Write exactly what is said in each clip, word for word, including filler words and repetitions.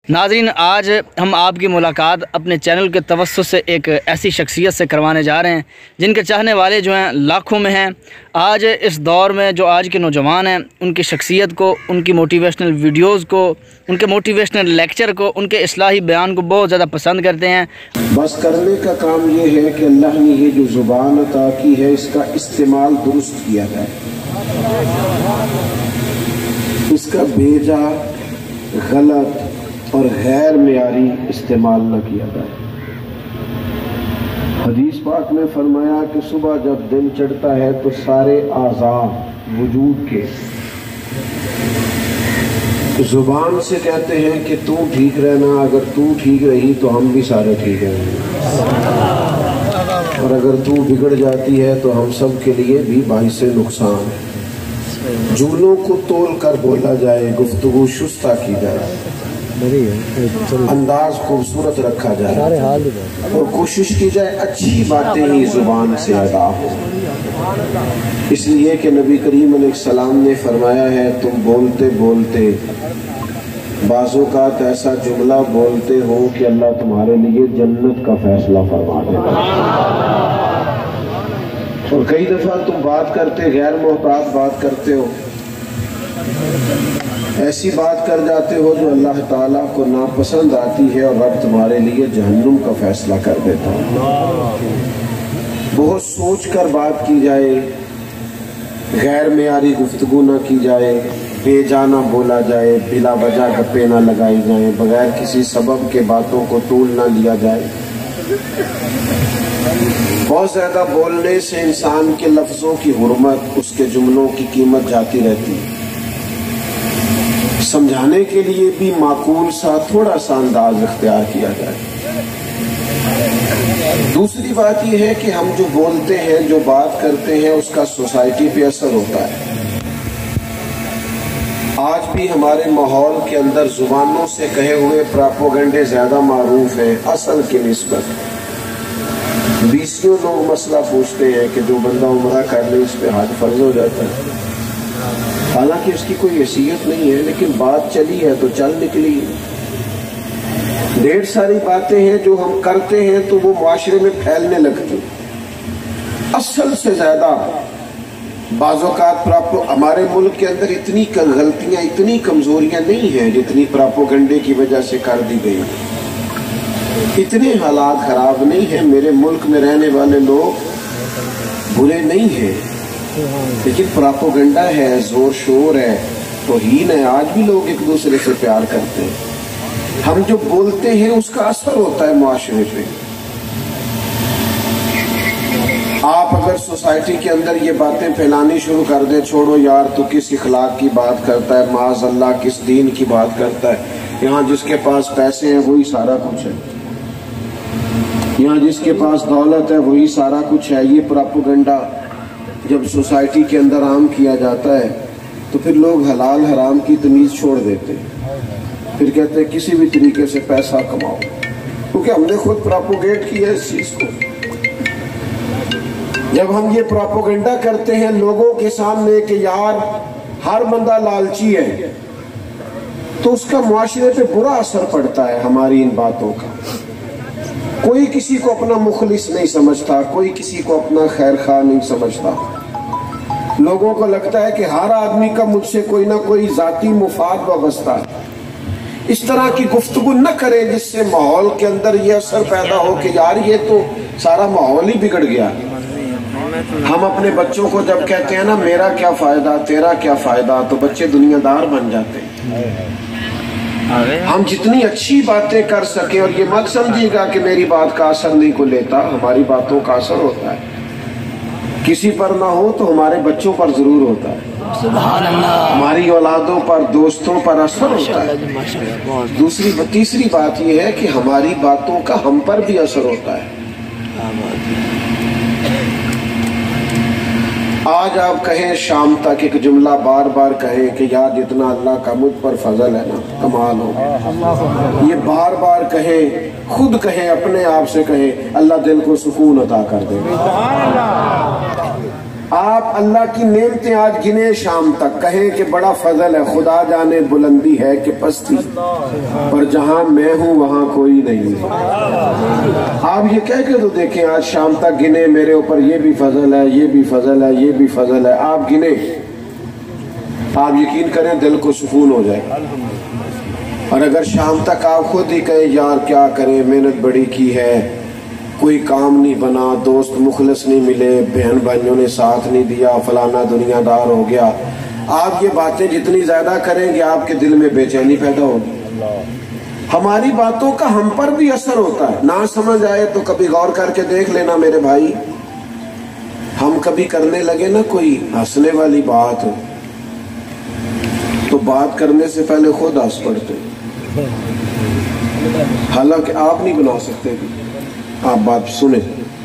ناظرین، آج ہم آپ کی ملاقات اپنے چینل کے توسط سے ایک ایسی شخصیت سے کروانے جا رہے ہیں جن کے چاہنے والے جو ہیں لاکھوں میں ہیں۔ آج اس دور میں جو آج کے نوجوان ہیں، ان کی شخصیت کو، ان کی موٹیویشنل ویڈیوز کو، ان کے موٹیویشنل لیکچر کو، ان کے اصلاحی بیان کو بہت زیادہ پسند کرتے ہیں۔ بس کرنے کا کام یہ ہے کہ اللہ نے یہ جو زبان عطا کی ہے اس کا استعمال درست کیا جائے، اس کا بھیجا غلط اور غیر معیاری استعمال نہ کیا جائے۔ حدیث پاک میں فرمایا کہ صبح جب دن چڑھتا ہے تو سارے اعضاء وجود کے زبان سے کہتے ہیں کہ تو ٹھیک رہنا، اگر تو ٹھیک رہی تو ہم بھی سارے ٹھیک رہیں گے، اور اگر تو بگڑ جاتی ہے تو ہم سب کے لیے بھی باعث نقصان ہے۔ جملوں کو تول کر بولا جائے، گفتگو شستہ کی جائے، انداز خوبصورت رکھا جائے اور کوشش کی جائے اچھی باتیں ہی زبان سے ادا ہو۔ اس لیے کہ نبی کریم علیہ السلام نے فرمایا ہے، تم بولتے بولتے بعض اوقات ایسا جملہ بولتے ہو کہ اللہ تمہارے لیے جنت کا فیصلہ فرما دے گا، اور کئی دفعہ تم بات کرتے غیر محتاط بات کرتے ہو، ایسی بات کر جاتے ہو جو اللہ تعالیٰ کو ناپسند آتی ہے، اور رب تمہارے لیے جہنم کا فیصلہ کر دیتا ہے۔ بہت سوچ کر بات کی جائے، غیر معیاری گفتگو نہ کی جائے، بے جانا بولا جائے، بلا وجہ گپے نہ لگائی جائیں، بغیر کسی سبب کے باتوں کو طول نہ لیا جائے۔ بہت زیادہ بولنے سے انسان کے لفظوں کی حرمت، اس کے جملوں کی قیمت جاتی رہتی ہے۔ سمجھانے کے لیے بھی معقول سا تھوڑا سا انداز اختیار کیا جائے۔ دوسری بات یہ ہے کہ ہم جو بولتے ہیں، جو بات کرتے ہیں، اس کا سوسائٹی پہ اثر ہوتا ہے۔ آج بھی ہمارے ماحول کے اندر زبانوں سے کہے ہوئے پراپوگنڈے زیادہ معروف ہیں اصل کی نسبت۔ بیسیوں لوگ مسئلہ پوچھتے ہیں کہ جو بندہ عمرہ کر لے اس پہ حج فرض ہو جاتا ہے، حالانکہ اس کی کوئی حیثیت نہیں ہے، لیکن بات چلی ہے تو چل نکلی ہے۔ ڈھیر ساری باتیں ہیں جو ہم کرتے ہیں تو وہ معاشرے میں پھیلنے لگتی۔ اصل سے زیادہ بعض اوقات ہمارے ملک کے اندر اتنی غلطیاں، اتنی کمزوریاں نہیں ہیں جتنی پراپوگنڈے کی وجہ سے کر دی گئی۔ اتنے حالات خراب نہیں ہیں، میرے ملک میں رہنے والے لوگ برے نہیں ہیں، لیکن پراپوگنڈا ہے، زور شور ہے، توہین ہے۔ آج بھی لوگ ایک دوسرے سے پیار کرتے ہیں۔ ہم جو بولتے ہیں اس کا اثر ہوتا ہے معاشرے پہ۔ آپ اگر سوسائٹی کے اندر یہ باتیں پھیلانی شروع کر دیں، چھوڑو یار تو کس اخلاق کی بات کرتا ہے، معاذ اللہ کس دین کی بات کرتا ہے، یہاں جس کے پاس پیسے ہیں وہی سارا کچھ ہے، یہاں جس کے پاس دولت ہے وہی سارا کچھ ہے، یہ پراپوگنڈا جب سوسائٹی کے اندر عام کیا جاتا ہے تو پھر لوگ حلال حرام کی تمیز چھوڑ دیتے ہیں، پھر کہتے ہیں کسی بھی طریقے سے پیسہ کماؤ، کیونکہ ہم نے خود پراپوگیٹ کیا اس چیز کو۔ جب ہم یہ پراپوگنڈا کرتے ہیں لوگوں کے سامنے کہ یار ہر بندہ لالچی ہے، تو اس کا معاشرے پہ برا اثر پڑتا ہے ہماری ان باتوں کا۔ کوئی کسی کو اپنا مخلص نہیں سمجھتا، کوئی کسی کو اپنا خیر خواہ نہیں سمجھتا۔ لوگوں کو لگتا ہے کہ ہر آدمی کا مجھ سے کوئی نہ کوئی ذاتی مفاد وابستہ ہے۔ اس طرح کی گفتگو نہ کریں جس سے ماحول کے اندر یہ اثر پیدا ہو کہ یار یہ تو سارا ماحول ہی بگڑ گیا۔ ہم اپنے بچوں کو جب کہتے ہیں نا میرا کیا فائدہ تیرا کیا فائدہ، تو بچے دنیا دار بن جاتے ہیں۔ ہم جتنی اچھی باتیں کر سکیں، اور یہ مت سمجھیے گا کہ میری بات کا اثر نہیں کو لیتا، ہماری باتوں کا اثر ہوتا ہے۔ کسی پر نہ ہو تو ہمارے بچوں پر ضرور ہوتا ہے، سبحان اللہ، ہماری اولادوں پر، دوستوں پر اثر ہوتا ہے۔ دوسری تیسری بات یہ ہے کہ ہماری باتوں کا ہم پر بھی اثر ہوتا ہے۔ آج آپ کہیں شام تک ایک جملہ بار بار کہیں کہ یار جتنا اللہ کا مجھ پر فضل ہے نا کمال ہو، یہ بار بار کہیں، خود کہیں، اپنے آپ سے کہیں، اللہ دل کو سکون عطا کر دے گا۔ آپ اللہ کی نعمتیں آج گنے شام تک، کہیں کہ بڑا فضل ہے، خدا جانے بلندی ہے کہ پستی، پر جہاں میں ہوں وہاں کوئی نہیں۔ آپ یہ کہہ کے تو دیکھیں، آج شام تک گنے میرے اوپر یہ بھی فضل ہے، یہ بھی فضل ہے، یہ بھی فضل ہے، آپ گنے، آپ یقین کریں دل کو سکون ہو جائے۔ اور اگر شام تک آپ خود ہی کہیں یار کیا کریں، محنت بڑی کی ہے، کوئی کام نہیں بنا، دوست مخلص نہیں ملے، بہن بھائیوں نے ساتھ نہیں دیا، فلانا دنیا دار ہو گیا، آپ یہ باتیں جتنی زیادہ کریں گے آپ کے دل میں بے چینی پیدا ہوگی۔ ہماری باتوں کا ہم پر بھی اثر ہوتا ہے، نہ سمجھ آئے تو کبھی غور کر کے دیکھ لینا میرے بھائی، ہم کبھی کرنے لگے نا کوئی ہنسنے والی بات تو بات کرنے سے پہلے خود ہنس پڑتے، حالانکہ آپ نہیں بنا سکتے بھی، آپ بات سنیں۔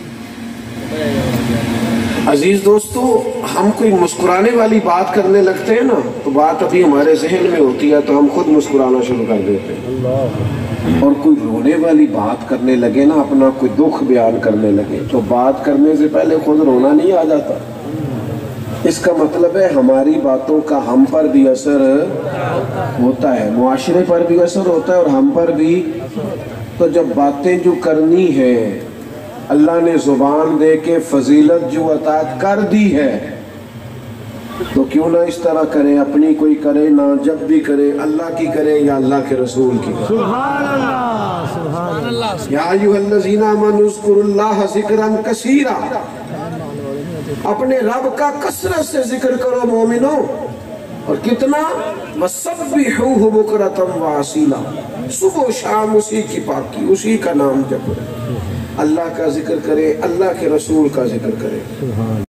عزیز دوستو، ہم کوئی مسکرانے والی بات کرنے لگتے ہیں نا تو بات ابھی ہمارے ذہن میں ہوتی ہے تو ہم خود مسکرانا شروع کر دیتے ہیں، اور کوئی رونے والی بات کرنے لگے نا، اپنا کوئی دکھ بیان کرنے لگے تو بات کرنے سے پہلے خود رونا نہیں آ جاتا۔ اس کا مطلب ہے ہماری باتوں کا ہم پر بھی اثر ہوتا ہے، معاشرے پر بھی اثر ہوتا ہے اور ہم پر بھی۔ تو جب باتیں جو کرنی ہے، اللہ نے زبان دے کے فضیلت جو عطا کر دی ہے، تو کیوں نہ اس طرح کریں، اپنی کوئی کرے نہ، جب بھی کرے اللہ کی کرے یا اللہ کے رسول کی کرے۔ سبحان اللہ، سبحان اللہ۔ یا ایھا الذین آمنوا اذکروا اللہ ذکرا کثیرا، اپنے رب کا کثرت سے ذکر کرو مومنوں، اور کتنا؟ وَسَبِّحُوهُ بُكْرَةً وَأَصِيلًا، صبح و شام اسی کی پاکی، اسی کا نام جپو، اللہ کا ذکر کرے، اللہ کے رسول کا ذکر کرے۔